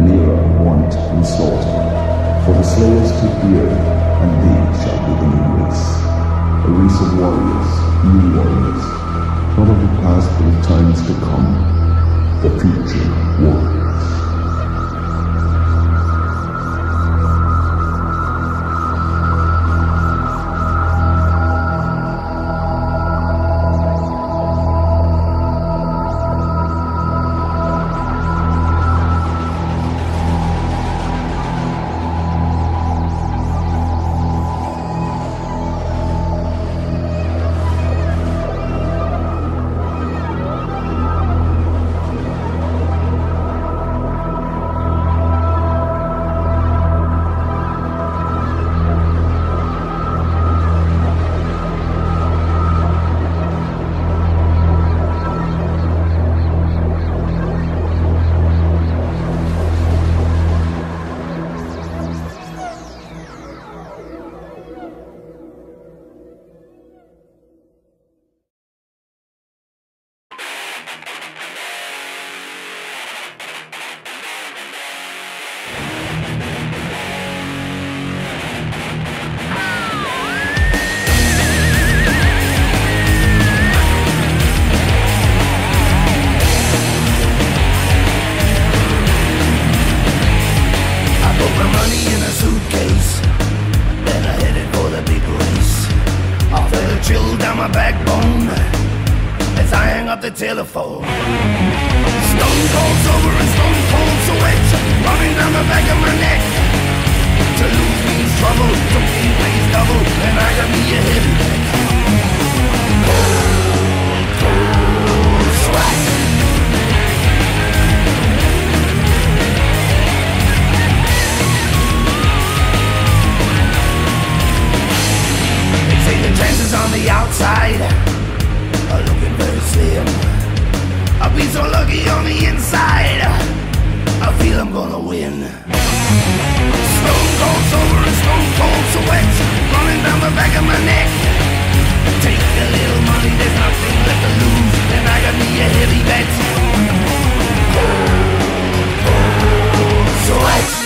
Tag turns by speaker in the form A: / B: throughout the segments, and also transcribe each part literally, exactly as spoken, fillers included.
A: an era of want and slaughter. For the slayers took the earth, and they shall be the new race. A race of warriors, new warriors, not of the past but of times to come, the future warriors.
B: The telephone. Stone cold sober and stone cold sweat running down the back of my neck. To lose means trouble, to gain pays double, and I got me a heavy neck. Cold, cold sweat. They say the chances on the outside are looking very slim. I've been so lucky on the inside, I feel I'm gonna win. Stone cold sober and stone cold sweat running down the back of my neck. Take a little money, there's nothing left to lose, and I got me a heavy bet. Cold, cold sweat.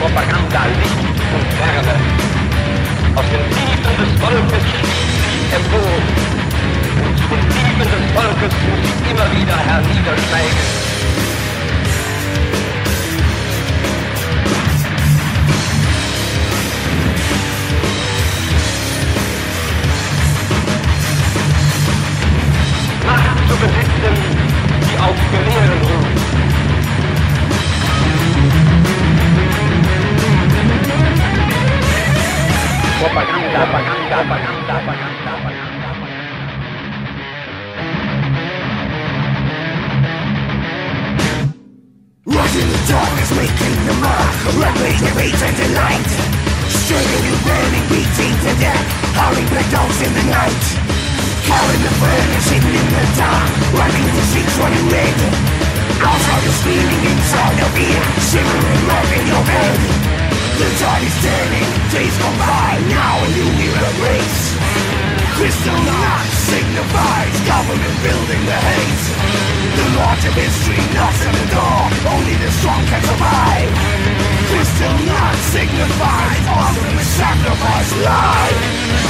C: Propaganda Licht und Wärme. Aus den Tiefen des Volkes schießt sie empor. Und zu den Tiefen des Volkes muss sie immer wieder herniedersteigen. Macht zu besitzen, die auf Gelehren ruht. Propaganda, Propaganda, Propaganda, Propaganda, Propaganda.
B: Rising the darkness, making the mark, rampage, rage and delight. Struggling and burning, beating to death, howling black dogs in the night. Carrying the furnace, hidden in the dark, running the streets, running red. Outside you're screaming, inside your ear, shivering right in your bed. The tide is turning, days go by, now a new era race. Crystal night signifies government building the hate. The march of history knocks on the door, only the strong can survive. Crystal night signifies ultimate sacrifice life.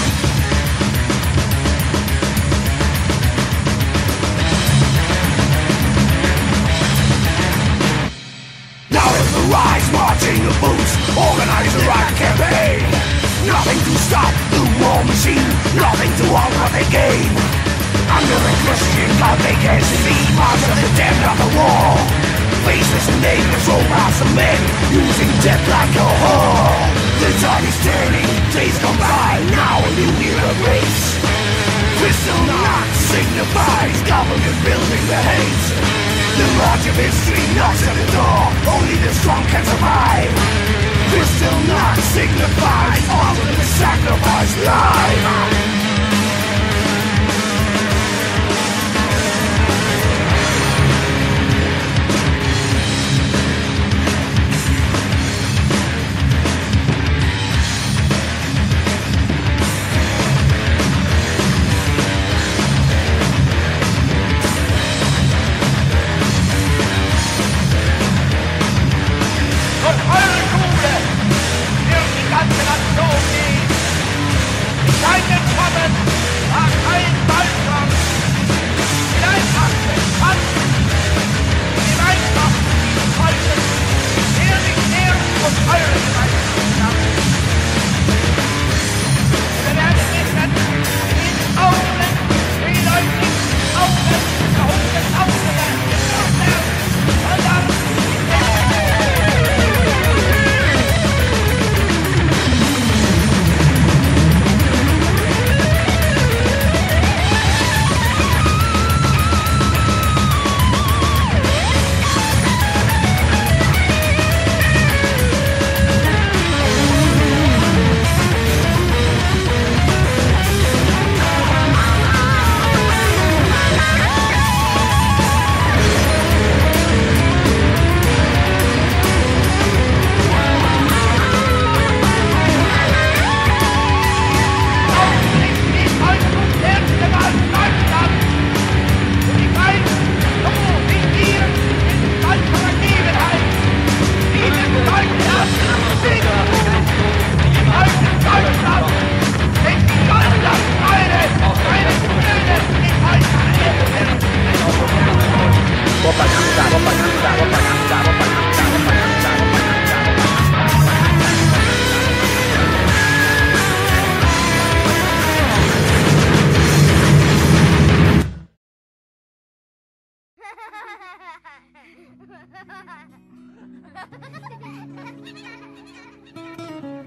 B: Now is the rise, marching the boots, organize the right campaign. Nothing to stop the war machine, nothing to harm what they gain. Under the Christian God they can see, march of the dead of the war. Faceless and nameless robots of men, using death like a whore. The tide is turning, days gone by, now a new era race. Crystal night signifies government building the hate. The march of history knocks at the door, only the strong can survive. Crystal night signifies ultimate sacrifice life.
D: Ha ha ha ha!